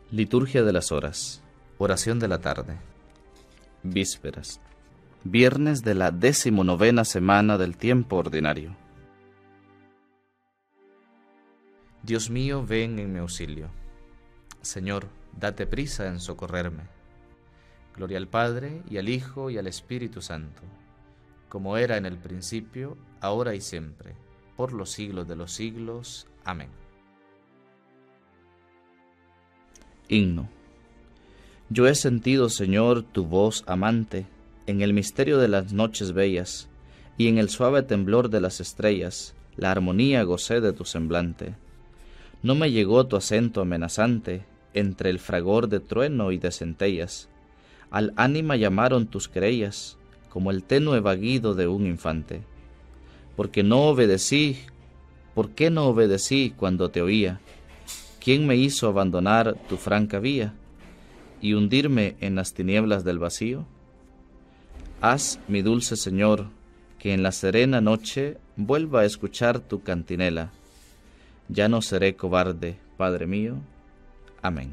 Liturgia de las horas. Oración de la tarde. Vísperas. Viernes de la 19ª semana del tiempo ordinario. Dios mío, ven en mi auxilio. Señor, date prisa en socorrerme. Gloria al Padre, y al Hijo, y al Espíritu Santo, como era en el principio, ahora y siempre, por los siglos de los siglos. Amén. Himno. Yo he sentido, Señor, tu voz amante, en el misterio de las noches bellas, y en el suave temblor de las estrellas, la armonía gocé de tu semblante. No me llegó tu acento amenazante, entre el fragor de trueno y de centellas. Al ánima llamaron tus querellas, como el tenue vaguido de un infante. ¿Por qué no obedecí cuando te oía? ¿Quién me hizo abandonar tu franca vía y hundirme en las tinieblas del vacío? Haz, mi dulce Señor, que en la serena noche vuelva a escuchar tu cantinela. Ya no seré cobarde, Padre mío. Amén.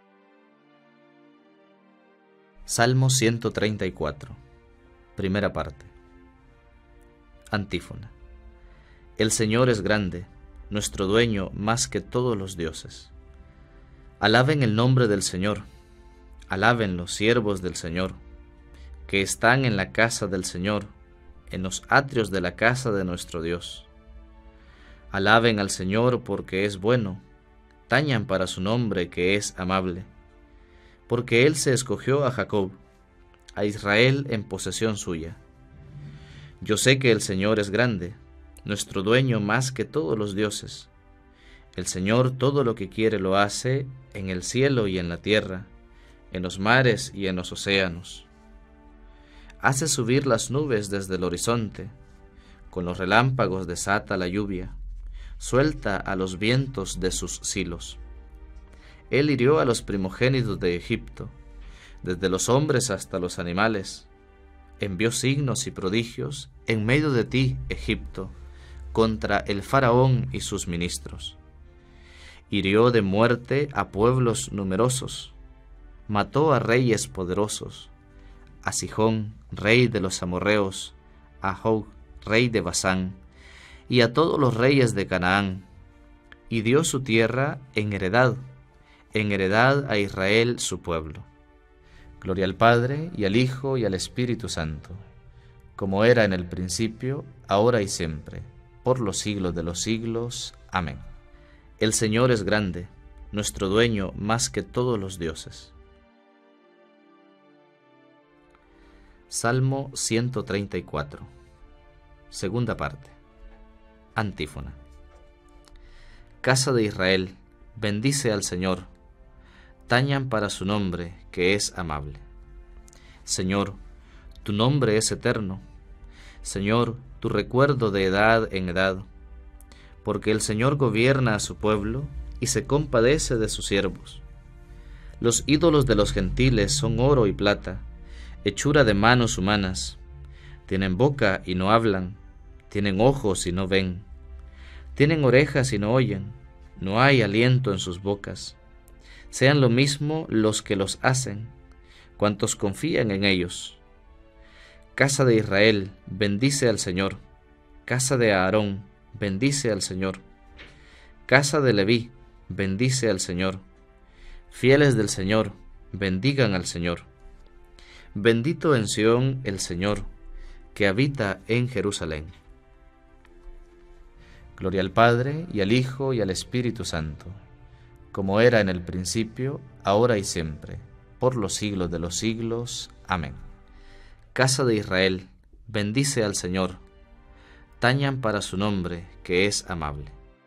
Salmo 134, primera parte. Antífona. El Señor es grande, nuestro dueño más que todos los dioses. Alaben el nombre del Señor, alaben los siervos del Señor, que están en la casa del Señor, en los atrios de la casa de nuestro Dios. Alaben al Señor porque es bueno, tañan para su nombre que es amable, porque Él se escogió a Jacob, a Israel en posesión suya. Yo sé que el Señor es grande, nuestro dueño más que todos los dioses. El Señor todo lo que quiere lo hace en el cielo y en la tierra, en los mares y en los océanos. Hace subir las nubes desde el horizonte, con los relámpagos desata la lluvia, suelta a los vientos de sus silos. Él hirió a los primogénitos de Egipto, desde los hombres hasta los animales. Envió signos y prodigios en medio de ti, Egipto, contra el faraón y sus ministros. Hirió de muerte a pueblos numerosos, mató a reyes poderosos, a Sihón, rey de los amorreos, a Og, rey de Basán, y a todos los reyes de Canaán, y dio su tierra en heredad a Israel su pueblo. Gloria al Padre, y al Hijo, y al Espíritu Santo, como era en el principio, ahora y siempre, por los siglos de los siglos. Amén. El Señor es grande, nuestro dueño más que todos los dioses. Salmo 134, segunda parte. Antífona. Casa de Israel, bendice al Señor, tañan para su nombre, que es amable. Señor, tu nombre es eterno, Señor, tu recuerdo de edad en edad, porque el Señor gobierna a su pueblo y se compadece de sus siervos. Los ídolos de los gentiles son oro y plata, hechura de manos humanas. Tienen boca y no hablan, tienen ojos y no ven, tienen orejas y no oyen, no hay aliento en sus bocas. Sean lo mismo los que los hacen, cuantos confían en ellos. Casa de Israel, bendice al Señor. Casa de Aarón, bendice al Señor. Casa de Leví, bendice al Señor. Fieles del Señor, bendigan al Señor. Bendito en Sión el Señor, que habita en Jerusalén. Gloria al Padre, y al Hijo, y al Espíritu Santo, como era en el principio, ahora y siempre, por los siglos de los siglos. Amén. Casa de Israel, bendice al Señor, tañan para su nombre, que es amable.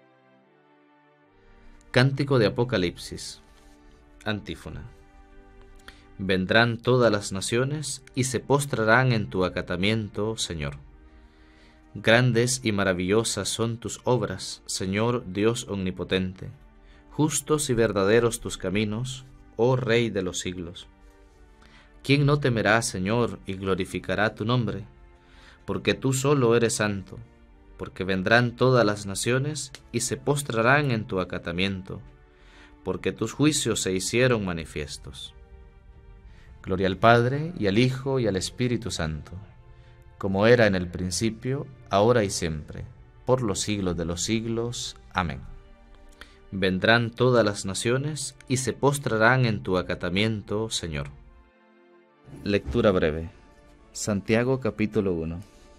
Cántico de Apocalipsis. Antífona. Vendrán todas las naciones y se postrarán en tu acatamiento, Señor. Grandes y maravillosas son tus obras, Señor Dios omnipotente. Justos y verdaderos tus caminos, oh Rey de los siglos. ¿Quién no temerá, Señor, y glorificará tu nombre? Porque tú solo eres santo, porque vendrán todas las naciones y se postrarán en tu acatamiento, porque tus juicios se hicieron manifiestos. Gloria al Padre, y al Hijo, y al Espíritu Santo, como era en el principio, ahora y siempre, por los siglos de los siglos. Amén. Vendrán todas las naciones, y se postrarán en tu acatamiento, Señor. Lectura breve. Santiago capítulo 1.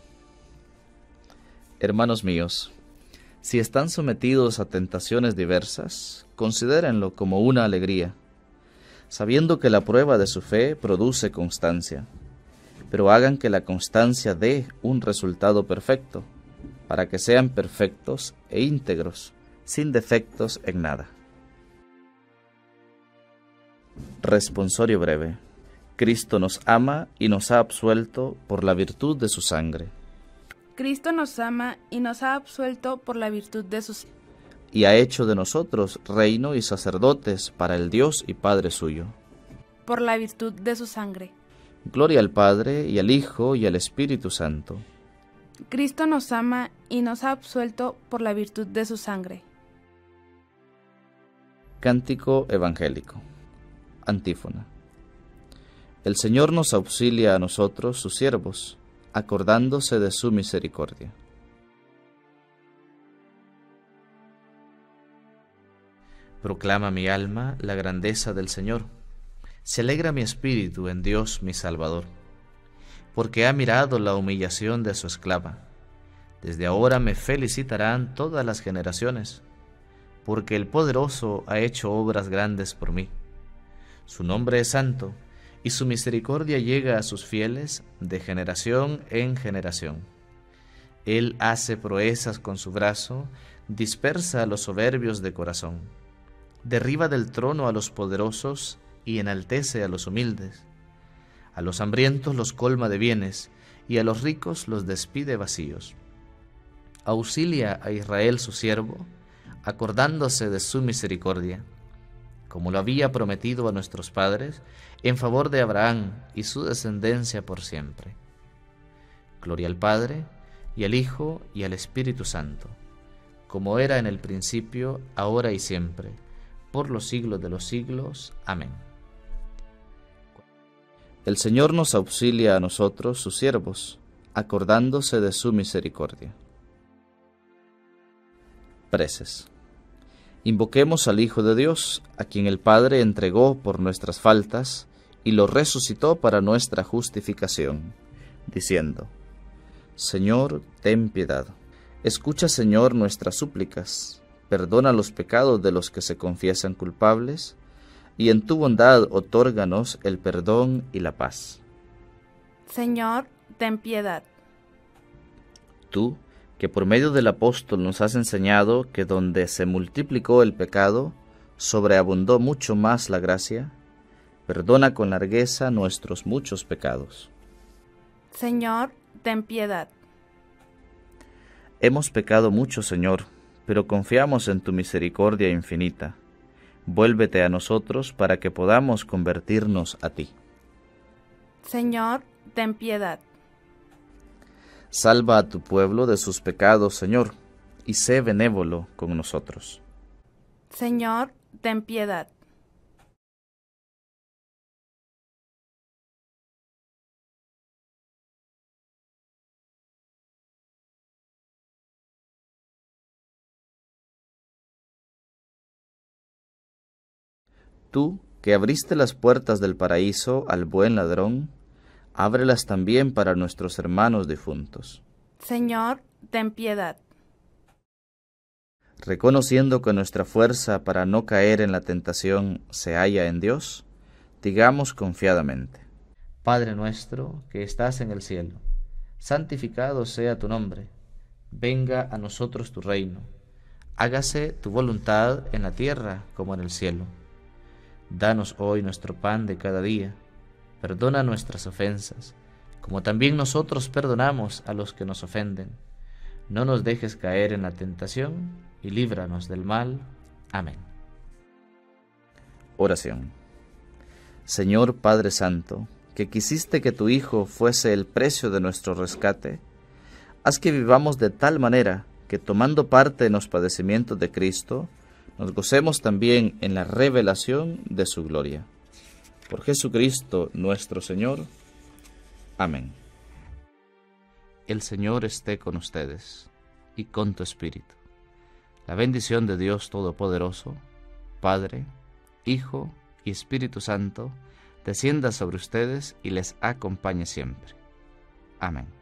Hermanos míos, si están sometidos a tentaciones diversas, considérenlo como una alegría, sabiendo que la prueba de su fe produce constancia, pero hagan que la constancia dé un resultado perfecto, para que sean perfectos e íntegros, sin defectos en nada. Responsorio breve. Cristo nos ama y nos ha absuelto por la virtud de su sangre. Cristo nos ama y nos ha absuelto por la virtud de su sangre. Y ha hecho de nosotros reino y sacerdotes para el Dios y Padre suyo. Por la virtud de su sangre. Gloria al Padre, y al Hijo, y al Espíritu Santo. Cristo nos ama y nos ha absuelto por la virtud de su sangre. Cántico evangélico. Antífona. El Señor nos auxilia a nosotros, sus siervos, acordándose de su misericordia. Proclama mi alma la grandeza del Señor. Se alegra mi espíritu en Dios mi Salvador, porque ha mirado la humillación de su esclava. Desde ahora me felicitarán todas las generaciones, porque el Poderoso ha hecho obras grandes por mí. Su nombre es santo, y su misericordia llega a sus fieles de generación en generación. Él hace proezas con su brazo, dispersa a los soberbios de corazón. Derriba del trono a los poderosos y enaltece a los humildes. A los hambrientos los colma de bienes, y a los ricos los despide vacíos. Auxilia a Israel su siervo, acordándose de su misericordia, como lo había prometido a nuestros padres, en favor de Abraham y su descendencia por siempre. Gloria al Padre, y al Hijo, y al Espíritu Santo, como era en el principio, ahora y siempre, por los siglos de los siglos. Amén. El Señor nos auxilia a nosotros, sus siervos, acordándose de su misericordia. Preces. Invoquemos al Hijo de Dios, a quien el Padre entregó por nuestras faltas y lo resucitó para nuestra justificación, diciendo: Señor, ten piedad. Escucha, Señor, nuestras súplicas. Perdona los pecados de los que se confiesan culpables, y en tu bondad otórganos el perdón y la paz. Señor, ten piedad. Tú, que por medio del apóstol nos has enseñado que donde se multiplicó el pecado, sobreabundó mucho más la gracia, perdona con largueza nuestros muchos pecados. Señor, ten piedad. Hemos pecado mucho, Señor, pero confiamos en tu misericordia infinita. Vuélvete a nosotros para que podamos convertirnos a ti. Señor, ten piedad. Salva a tu pueblo de sus pecados, Señor, y sé benévolo con nosotros. Señor, ten piedad. Tú, que abriste las puertas del paraíso al buen ladrón, ábrelas también para nuestros hermanos difuntos. Señor, ten piedad. Reconociendo que nuestra fuerza para no caer en la tentación se halla en Dios, digamos confiadamente: Padre nuestro que estás en el cielo, santificado sea tu nombre. Venga a nosotros tu reino. Hágase tu voluntad en la tierra como en el cielo. Danos hoy nuestro pan de cada día. Perdona nuestras ofensas, como también nosotros perdonamos a los que nos ofenden. No nos dejes caer en la tentación, y líbranos del mal. Amén. Oración. Señor Padre Santo, que quisiste que tu Hijo fuese el precio de nuestro rescate, haz que vivamos de tal manera que, tomando parte en los padecimientos de Cristo, nos gocemos también en la revelación de su gloria. Por Jesucristo nuestro Señor. Amén. El Señor esté con ustedes y con tu espíritu. La bendición de Dios Todopoderoso, Padre, Hijo y Espíritu Santo, descienda sobre ustedes y les acompañe siempre. Amén.